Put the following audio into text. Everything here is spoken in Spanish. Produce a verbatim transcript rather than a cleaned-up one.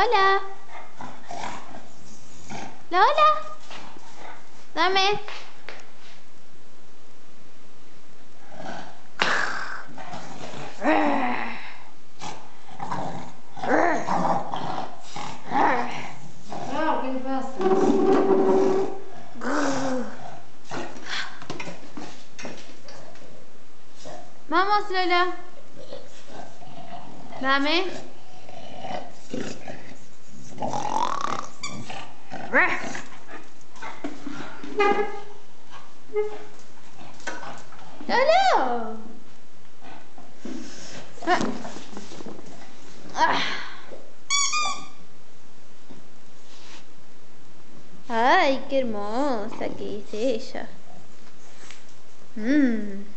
Lola. Lola. Dame. Ah, ¿qué le pasa? Vamos, Lola. Dame. Lola. Ay, qué hermosa que es ella. Mmm.